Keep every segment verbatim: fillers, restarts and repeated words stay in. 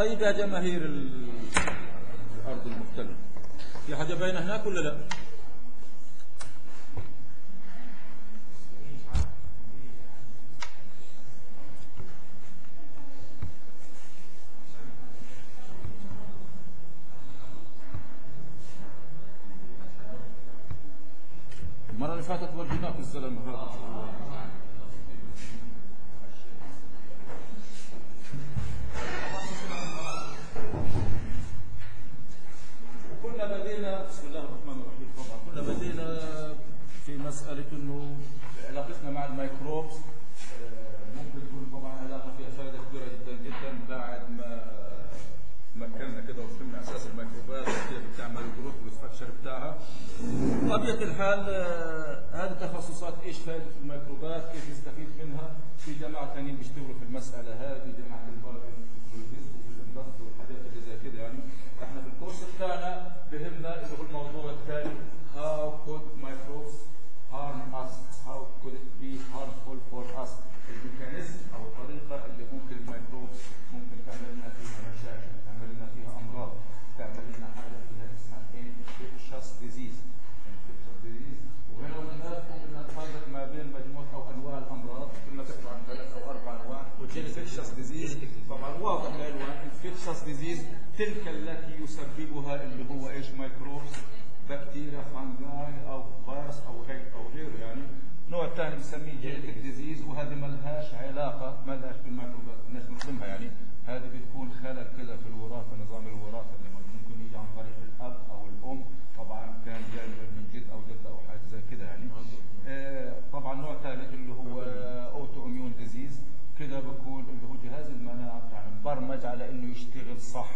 طيب يا جماهير الأرض المختلفة، في حاجة باينة هناك ولا لا؟ المرة اللي فاتت ورجيناك الزلمة هذا. وكنا بدينا بسم الله الرحمن الرحيم. طبعا كنا بدينا في مسألة انه علاقتنا مع الميكروبس ممكن تكون طبعا علاقة فيها فائدة كبيرة جدا جدا بعد ما مكنا كده وفهمنا اساس الميكروبات وكيف بتعمل الجروث والستراكشر بتاعها. بطبيعة الحال هذه تخصصات ايش فائدة الميكروبات، كيف نستفيد منها. في جماعة ثانيين بيشتغلوا في المسألة هذه، جماعة البايوتكنولوجيست والهندسة والحاجات اللي زي كده. يعني احنا في الكورس بتاعنا بهمنا اللي هو الموضوع الثاني how could microbes harm us, how could it be harmful for us. الميكانيزم او الطريقة اللي ممكن الميكروبس ممكن تعمل لنا فيها مشاكل، تعمل لنا فيها امراض، تعمل لنا حاجة فيها اسمها infectious disease. infectious disease وهنا والناس ممكن نفرق ما بين مجموعة او انواع الامراض، كنا بنحكي عن ثلاث او اربع انواع. infectious disease طبعا واضح العنوان infectious disease تلك التي يسببها اللي هو ايش ميكروبس، بكتيريا، فانجاي او فيروس او غير او غيره. يعني النوع الثاني بنسميه جينيتك ديزيز، وهذه ما لهاش علاقه ما لهاش بالميكروبات، بدناش نفهمها. يعني هذه بتكون خلل كده في الوراثه، نظام الوراثه اللي ممكن يجي عن طريق الاب او الام، طبعا كان جاي من جد او جده او حاجه زي كده. يعني آه طبعا نوع ثالث اللي هو اوتو اميون ديزيز، كده بكون اللي هو جهاز المناعه بتاعنا مبرمج على انه يشتغل صح،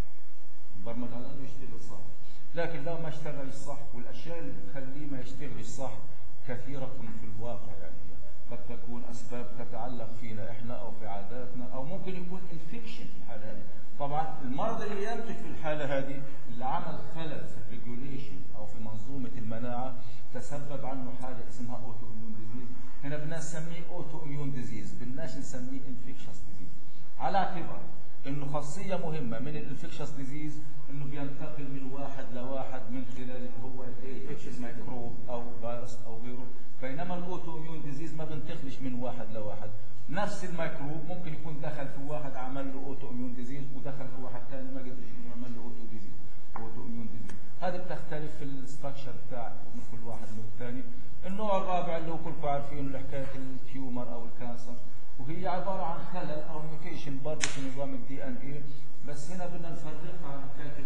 مبرمج على انه يشتغل صح، لكن لو ما اشتغلش صح والاشياء اللي بتخليه ما يشتغلش صح كثيره في الواقع. يعني قد تكون اسباب تتعلق فينا احنا او في عاداتنا، او ممكن يكون انفكشن في الحاله هذه. طبعا المرض اللي ينتج في الحاله هذه اللي عمل خلل في الريجوليشن او في منظومه المناعه تسبب عنه حاجه اسمها اوتو اميون ديزيز. هنا بدنا نسميه اوتو اميون ديزيز، بدناش نسميه انفكشس ديزيز، على اعتبار انه خاصيه مهمه من الانفكشس ديزيز انه بينتقل من واحد لواحد من خلال اللي هو الاي ميكروب او فيروس او غيره. بينما الاوتو اميون ديزيز ما بينتقلش من واحد لواحد، نفس الميكروب ممكن يكون دخل في واحد عمل له اوتو اميون ديزيز ودخل في واحد ثاني ما قدرش انه يعمل له اوتو ديزيز اوتو اميون ديزيز. هذه بتختلف في الستراكشر بتاع من كل واحد من الثاني. النوع الرابع اللي هو كلكم عارفين اللي حكايه التيومر او الكانسر، وهي عباره عن خلل او ميوتيشن برضه في نظام الدي ان اي، بس هنا بدنا نفرقها عن حكايه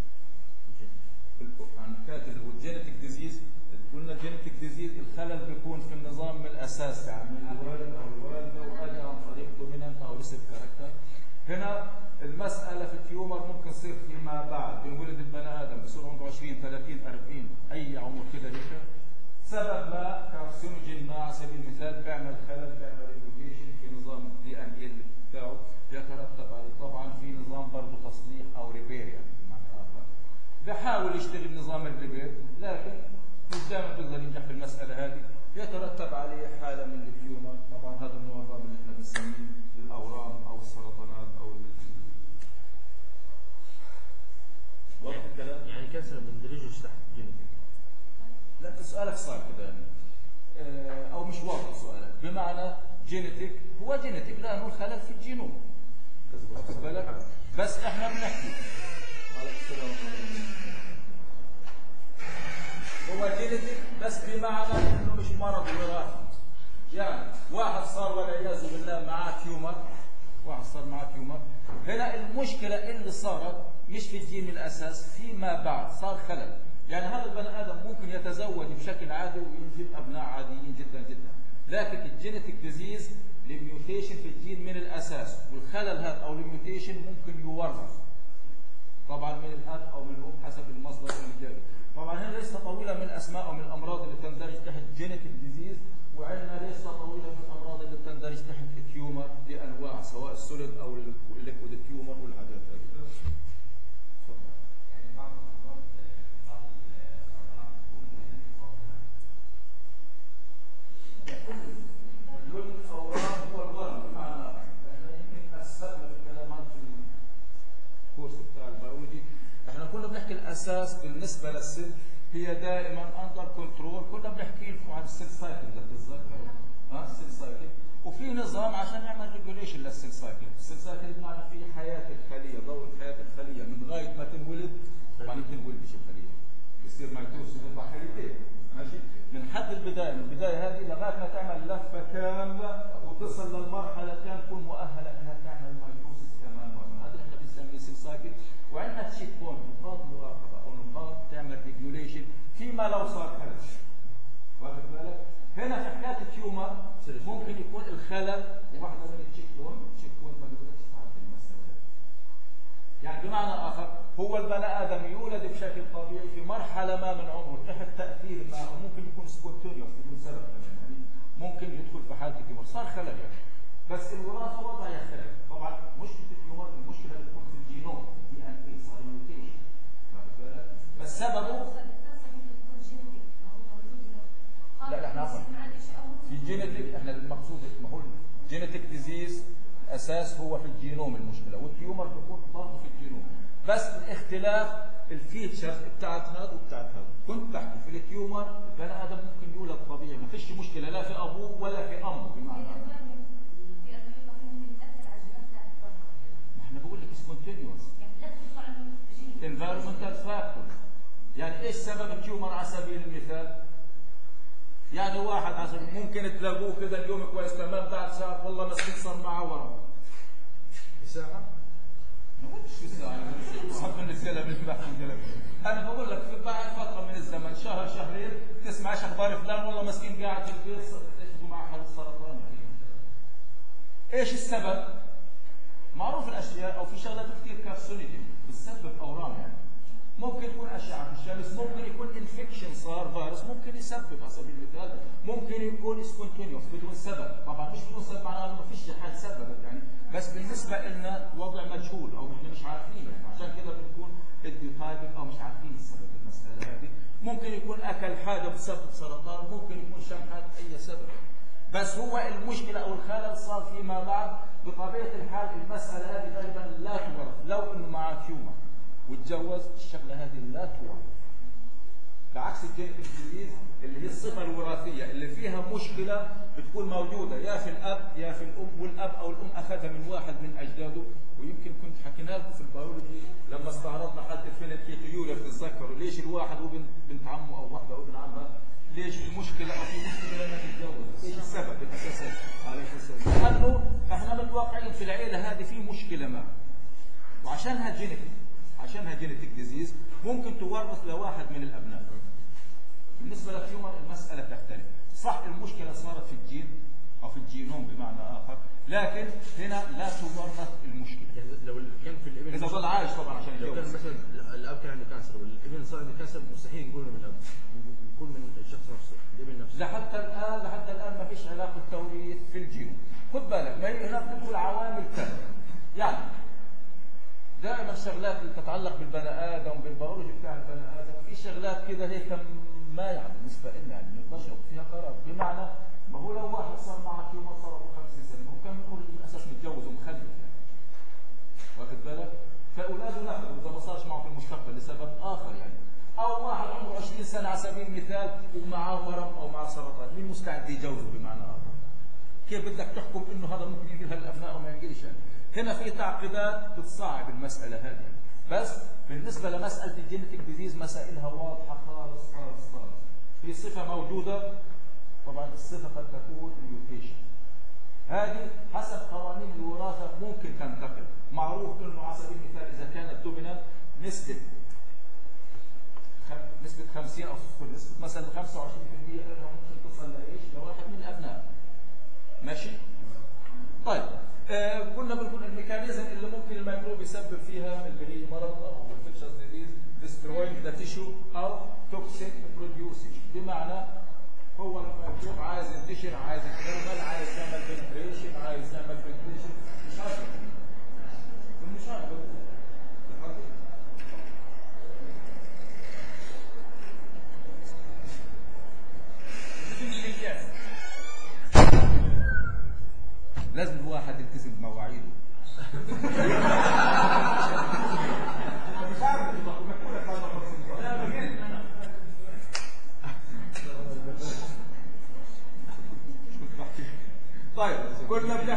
عن حكايه الجينيتك ديزيز. قلنا الجينيتك ديزيز الخلل بيكون في النظام من الاساس، يعني من الوالد او الوالده واجى عن طريق دومينانت او ريسيت كاركتر. هنا المساله في التيومر ممكن تصير فيما بعد، بنولد البني ادم بصير عمره عشرين ثلاثين أربعين اي عمر كده هيك، سبب ما كارسينوجين ما على سبيل المثال بيعمل خلل، بيعمل ريبوتيشن في نظام الدي ان اي بتاعه، يترتب عليه طبعا في نظام برضه تصليح او ريبير. يعني بمعنى اخر بحاول يشتغل نظام الريبير لكن مش دائما بيقدر ينجح في المساله هذه، يترتب عليه حاله من التيومر. طبعا هذا النوع الرابع اللي احنا بنسميه الاورام او السرطانات او واضح الكلام؟ يعني كانسر ما بندرجوش تحت جينيتك. لا انت سؤالك صار كده يعني او مش واضح سؤالك، بمعنى جينيتك هو جينيتك لانه الخلل في الجينوم بالك، بس احنا بنحكي عليكم السلام هو جينيتك بس بمعنى انه مش مرض وراثي. يعني واحد صار والعياذ بالله معاه تيومر، واحد صار معاه تيومر، هنا المشكله اللي صارت مش في الجين الاساس، فيما بعد صار خلل. يعني هذا البني ادم ممكن يتزوج بشكل عادي وينجب ابناء عاديين جدا جدا، لكن الجينيتك ديزيز الميوتيشن في الجين من الاساس، والخلل هذا او الميوتيشن ممكن يورث طبعا من الاب او من الام حسب المصدر اللي جاي. طبعا هنا لسه طويله من الاسماء ومن الامراض اللي بتندرج تحت جينيتك ديزيز، وعندنا لسه طويله من الامراض اللي بتندرج تحت التيومر بانواع سواء السوليد او الليكويد تيومر والحاجات هذه. كل الاورام هو الورم، بمعنى احنا يمكن اسهلنا في الكلام عن بتاع البيولوجي. احنا كنا بنحكي الاساس بالنسبه للسيل هي دائما اندر كنترول. كنا بنحكي لكم عن السيل سايكل اذا بتتذكروا، ها السيل سايكل، وفي نظام عشان يعمل ريجوليشن للسيل سايكل. السيل سايكل بمعنى في حياه الخليه، دوره حياه الخليه من لغايه ما تنولد. طبعا ما تنولدش الخليه، بيصير ميتوسيس وتطلع خليتين، ماشي؟ من حد البدايه، من البدايه هذه لغايه ما تعمل لفه كامله وتصل للمرحله كان تكون مؤهله انها تعمل ميتوسيس كمان مره. هذا احنا بنسميه سيل سايكل. وعندنا تشيك بوينت، نقاط مراقبه او نقاط تعمل ريجوليشن فيما لو صار خلل. واخد بالك؟ هنا في حكايه التيومر ممكن يكون الخلل واحده من التشيك بوينت، التشيك بوينت ما بيقدرش تعدي المساله. يعني بمعنى اخر هو البني ادم يولد بشكل طبيعي في مرحله ما من عمره تحت تاثير ما، او ممكن يكون سبونتينيوس بدون سبب كمان، يعني ممكن يدخل في حاله التيومر صار خلل يعني. بس الوراثه وضع يختلف. طبعا مشكله التيومر المشكله بتكون في الجينوم، الدي ان اي صار ميوتيشن. واخد بالك؟ بس سببه لا احنا عفوا في جينيتيك، احنا المقصود ما هو الجينيتيك ديزيز اساس هو في الجينوم المشكله، والتيومر بيكون برضه في الجينوم. بس الاختلاف الفيتشرز بتاعت هذا وبتاعت هذا. كنت بحكي في التيومر البني ادم ممكن يولد طبيعي، ما فيش مشكله لا في ابوه ولا في امه. بمعنى احنا بقول لك سبونتينيوس انفايرمنتال فاكتور. يعني ايش سبب التيومر على سبيل المثال؟ يعني واحد عشان ممكن تلاقوه كذا اليوم كويس تمام، بعد ساعه والله مسكين صار معه ورم. ساعه؟ ما بقولش في ساعه، صح من السنه بنحكي كلام. انا بقول لك في بعد فتره من الزمن شهر شهرين تسمع ايش اخبار فلان والله مسكين قاعد في البيت اكتشفوا معه حاله سرطان. ايش السبب؟ معروف الاشياء، او في شغلات كثير كارسينوجين بتسبب اورام. يعني ممكن يكون اشعه الشمس، ممكن يكون انفكشن صار فيروس ممكن يسبب على سبيل المثال، ممكن يكون سبونتينيوس بدون سبب. طبعا مش بدون سبب معناه ما فيش حد سببت يعني، بس بالنسبه لنا وضع مجهول او احنا مش عارفين، عشان كذا بنكون اديوتايبك او مش عارفين السبب المساله هذه. ممكن يكون اكل حاجه بتسبب سرطان، ممكن يكون شم حاجه اي سبب. بس هو المشكله او الخلل صار فيما بعد. بطبيعه الحال المساله هذه غالبا لا تورث، لو انه معاه تيومر وتجوز الشغله هذه لا تورث. بعكس الجينيتيك ديزيز اللي هي الصفه الوراثيه اللي فيها مشكله بتكون موجوده يا في الاب يا في الام، والاب او الام اخذها من واحد من اجداده. ويمكن كنت حكينا لكم في البيولوجي لما استعرضنا حاله الفينيتيكيوليا بتتذكروا ليش الواحد وبنت بنت عمه او واحده وابن عمها ليش المشكله او في مشكله لما تتجوز؟ ايش السبب الاساسي؟ عليكم السلام. لانه احنا متوقعين في العيله هذه في مشكله ما، وعشانها جينيتيك، عشانها جينيتيك ديزيز ممكن تورث لواحد من الابناء. بالنسبه للتيومر المساله تختلف، صح المشكله صارت في الجين او في الجينوم بمعنى اخر، لكن هنا لا تورث المشكله. يعني لو كان في الابن اذا ظل عايش طبعا عشان لو كان مثلا الاب كان عنده كانسر والابن صار عنده كانسر مستحيل نقول من الاب، يكون من الشخص نفسه الابن نفسه. لحتى الان لحتى الان ما فيش علاقه توريث في الجينوم. خد بالك ما هي هناك بتدخل عوامل ثانيه. يعني دائما الشغلات اللي تتعلق بالبني ادم بالبيولوجي بتاع البني ادم في شغلات كده هيك ما يعني بالنسبه لنا يعني ما نقدرش ناخذ فيها قرار. بمعنى ما هو لو واحد صار معه تيومر صار له خمسين سنه هو كان يقول بالاساس متجوز ومخلف يعني. واخد بالك؟ فاولاده ناخذ اذا ما صارش معه في المستقبل لسبب اخر يعني. او واحد عمره عشرين سنه على سبيل المثال ومعه ورم او معه سرطان، مين مستعد يجوزه بمعنى اخر؟ كيف بدك تحكم انه هذا ممكن ينقل للابناء او ما ينقلش يعني؟ هنا في تعقيدات بتصعب المساله هذه، بس بالنسبه لمساله الجينيتيك ديزيز مسائلها واضحه خالص خالص خالص. في صفه موجوده، طبعا الصفه قد تكون ميوتيشن. هذه حسب قوانين الوراثه ممكن تنتقل. معروف انه على سبيل المثال اذا كانت دومينانت نسبه نسبه خمسين او صفر نسبه مثلا خمسة وعشرين بالمئة ممكن توصل لايش؟ لواحد من الابناء. ماشي؟ طيب آه كنا بنقول الميكانيزم اللي ممكن الميكروب يسبب فيها اللي هي مرض او انفكشن ديزيز ديستروينج ذا تيشو او توكسيك بروديوسنج. بمعنى هو الميكروب عايز ينتشر، عايز يتكرمل، عايز يعمل فلتريشن، عايز يعمل فلتريشن مش عارف مش عارف لازم الواحد يلتزم بمواعيده.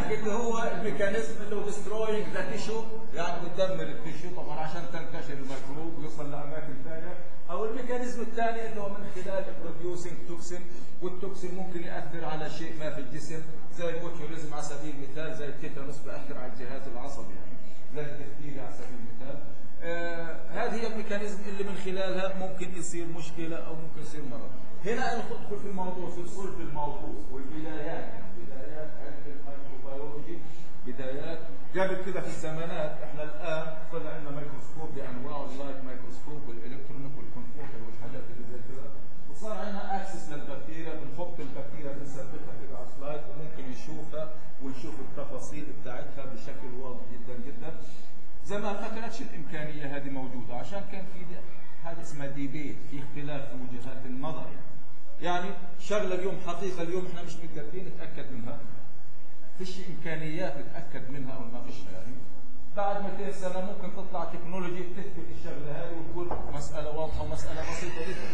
اللي هو الميكانيزم اللي هو ديستروينج ذا تيشو، يعني بتدمر التيشو طبعا عشان تنتشر الميكروب ويوصل لاماكن ثانيه، او الميكانيزم الثاني اللي هو من خلال بروديوسينج توكسين، والتوكسين ممكن ياثر على شيء ما في الجسم زي البوتيوليزم على سبيل المثال، زي التيتانوس بياثر على الجهاز العصبي يعني، زي الدفتيريا على سبيل المثال. آه هذه هي الميكانيزم اللي من خلالها ممكن يصير مشكله او ممكن يصير مرض. هنا ندخل في الموضوع، في صلب الموضوع والبدايات، بدايات علم الميكروبيولوجي، بدايات قبل كده في الزمانات. احنا الان طلع عندنا ميكروسكوب بانواعه، اللايت ميكروسكوب والالكترونيك والكمبيوتر والحاجات اللي زي كده، وصار عندنا اكسس للبكتيريا، بنحط البكتيريا بنثبتها كده على سلايد وممكن نشوفها ونشوف التفاصيل بتاعتها بشكل واضح جدا جدا. زمان ما كانتش الامكانيه هذه موجوده، عشان كان في حاجه اسمها ديبيت، في اختلاف في وجهات النظر يعني. يعني شغله اليوم حقيقه اليوم احنا مش قادرين نتاكد منها، فيش امكانيات نتاكد منها او نناقشها يعني. بعد مئتين سنه ممكن تطلع تكنولوجي تثبت الشغله هذه وتقول مساله واضحه ومساله بسيطه جدا.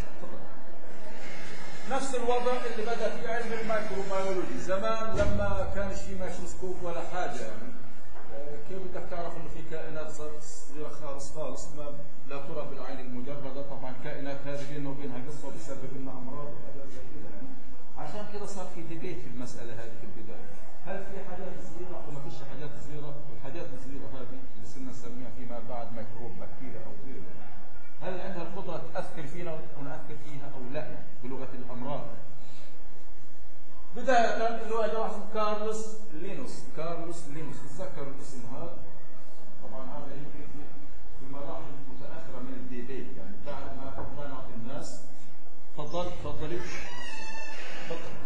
نفس الوضع اللي بدا في علم الميكروبيولوجي زمان، لما كانش في ميكروسكوب ولا حاجه يعني. كيف بدك تعرف انه في كائنات صغيره خالص خالص ما لا ترى بالعين المجرده؟ طبعا الكائنات هذه بينه وبينها قصه بتسبب لنا امراض وحاجات زي كده يعني. عشان كده صار في ديبيت في المساله هذه في البدايه، هل في حاجات صغيره او ما فيش حاجات صغيره؟ والحاجات الصغيره هذه اللي صرنا نسميها فيما بعد ميكروب بكتيريا او غيره، هل عندها القدره تاثر فينا وناثر فيها او لا بلغه الامراض؟ بداية اللي هو واحد اسمه كارلوس لينوس، كارلوس لينوس، تتذكروا الاسم هذا؟ طبعا هذا يمكن في مراحل متأخرة من الديبيت يعني، بعد ما اقتنعت الناس. تفضل تفضلي. تفضل.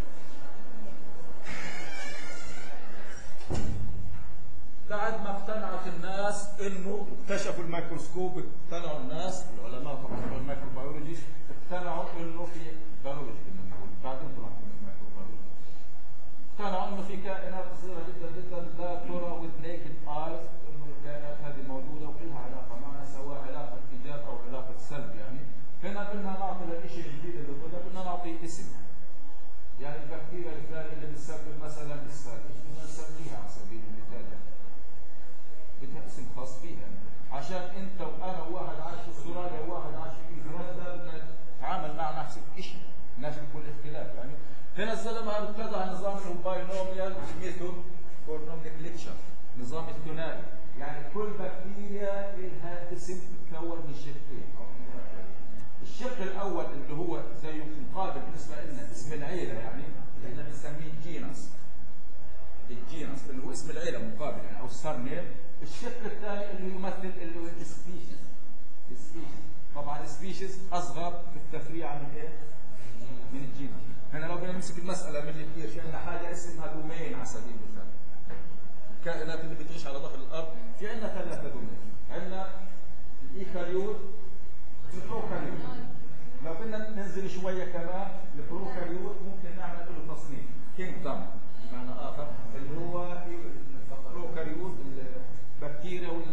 بعد ما اقتنعت الناس انه اكتشفوا الميكروسكوب، اقتنعوا الناس العلماء طبعا بتوع الميكروبيولوجي اقتنعوا انه في بيولوجي بعدين طلعت اقتنعوا انه في كائنات صغيره جدا جدا لا ترى with naked eyes، انه الكائنات هذه موجوده ولها علاقه معنا سواء علاقه ايجاب او علاقه سلب يعني. هنا بدنا نعطي للشيء الجديد اللي طلع بدنا نعطي اسم. يعني البكتيريا الفلانيه اللي بتسبب مثلا اسهال، ايش بدنا نسميها على سبيل المثال يعني. بدها اسم خاص فيها يعني. عشان انت وانا وواحد عايش في استراليا وواحد عايش في نيوزيلندا نتعامل مع نفس الشيء، نفس كل اختلاف يعني. هنا الزلمه ابتدع نظام الباينوميال ميثود فور نومنكلتشر، نظام الثنائي، يعني كل بكتيريا لها اسم متكون من شقين. الشق الاول اللي هو زي مقابل بالنسبه لنا اسم العيله يعني، اللي احنا بنسميه جينس، الجينس اللي هو اسم العيله مقابل يعني او السرنيم. الشق الثاني اللي يمثل اللي هو السبيشيز، السبيشيز طبعا السبيشيز اصغر في التفريع من ايه؟ من الجينس. هنا لو بدنا نمسك المسألة من اللي في عندنا حاجة اسمها دومين على سبيل المثال. الكائنات اللي بتعيش على ظهر الأرض في عندنا ثلاثة دومين، عندنا الإيكاريوت والبروكاريوت. لو بدنا ننزل شوية كمان البروكاريوت ممكن نعمل له تصنيف كينجدم بمعنى آخر، اللي هو البروكاريوت البكتيريا وال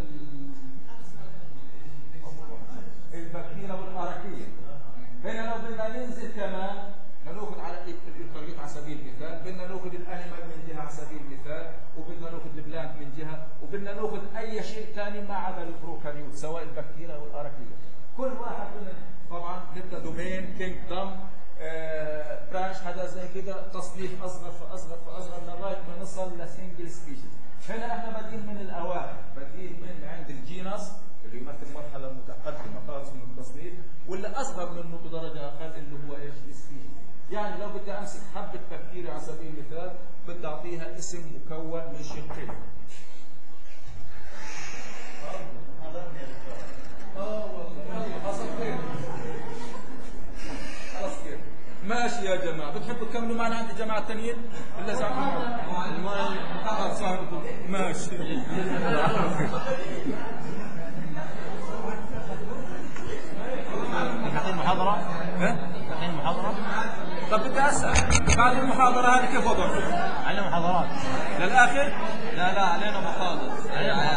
البكتيريا والأراكية. هنا لو بدنا ننزل كمان ناخذ على الإيكاريوت على سبيل المثال، بدنا ناخذ الانيمال من جهه على سبيل المثال، وبدنا ناخذ البلانت من جهه، وبدنا ناخذ اي شيء ثاني ما عدا البروكاريوت سواء البكتيريا او الاركيه. كل واحد من طبعا نبدا دومين كينجدم آه، برانش هذا زي كده تصنيف اصغر فاصغر فاصغر لغايه ما نصل لسنجل سبيشيز. هنا احنا بادئين من الاوائل، بادئين من عند الجينس اللي يمثل مرحله متقدمه خالص من التصنيف، واللي اصغر منه بدرجه اقل اللي هو ايش؟ السبيشيز. يعني لو بدي امسك حبه بكتيريا على سبيل المثال بدي اعطيها اسم مكون من شقين. اه والله حصل خير. خلاص خير. ماشي يا جماعه، بتحبوا تكملوا معنا عند الجماعه الثانيين؟ الا زعلانين. ماشي. الحين محاضرة؟ ها؟ الحين محاضرة؟ طب بدي اسال بعد المحاضره هذه كيف وضعكم؟ علينا محاضرات للاخر؟ لا لا علينا مخالص